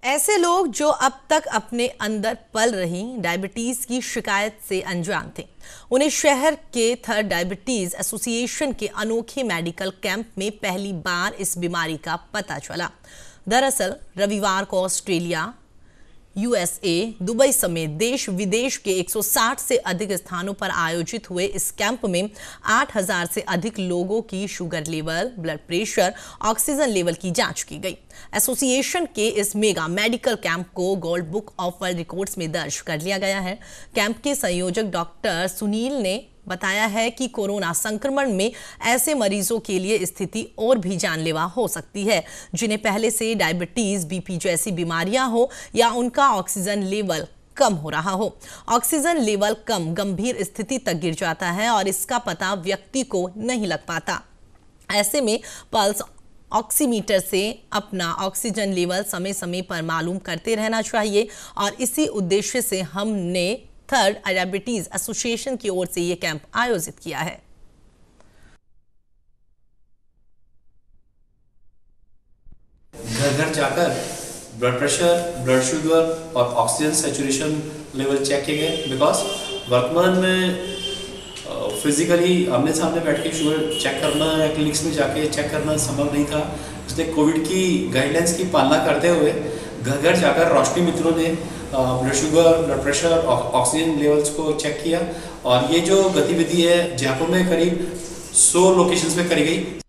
ऐसे लोग जो अब तक अपने अंदर पल रही डायबिटीज की शिकायत से अनजान थे, उन्हें शहर के थर्ड डायबिटीज एसोसिएशन के अनोखे मेडिकल कैंप में पहली बार इस बीमारी का पता चला। दरअसल रविवार को ऑस्ट्रेलिया, यूएसए, दुबई समेत देश विदेश के 160 से अधिक स्थानों पर आयोजित हुए इस कैंप में 8000 से अधिक लोगों की sugar level, blood pressure, oxygen level की जांच की गई। एसोसिएशन के इस मेगा मेडिकल कैंप को gold book of world records में दर्ज कर लिया गया है। कैंप के संयोजक डॉक्टर सुनील ने बताया है कि कोरोना संक्रमण में ऐसे मरीजों के लिए स्थिति और भी जानलेवा हो सकती है, जिन्हें पहले से डायबिटीज, बीपी जैसी बीमारियां हो या उनका ऑक्सीजन लेवल कम हो रहा हो। ऑक्सीजन लेवल कम गंभीर स्थिति तक गिर जाता है और इसका पता व्यक्ति को नहीं लग पाता। ऐसे में पल्स ऑक्सीमीटर से अपना ऑक्सीजन लेवल समय समय पर मालूम करते रहना चाहिए और इसी उद्देश्य से हमने थर्ड डायबिटीज एसोसिएशन की ओर से यह कैंप आयोजित किया है। घर घर जाकर ब्लड प्रेशर, ब्लड शुगर और ऑक्सीजन सैचुरेशन लेवल चेक किए गए। बिकॉज वर्तमान में फिजिकली आमने सामने बैठ के शुगर चेक करना या क्लिनिक्स में जाके चेक करना संभव नहीं था, इसलिए कोविड की गाइडलाइंस की पालना करते हुए घर घर जाकर रोशनी मित्रों ने blood sugar, blood pressure, oxygen levels को चेक किया। और ये जो गतिविधि है जयपुर में करीब 100 लोकेशंस पे करी गई।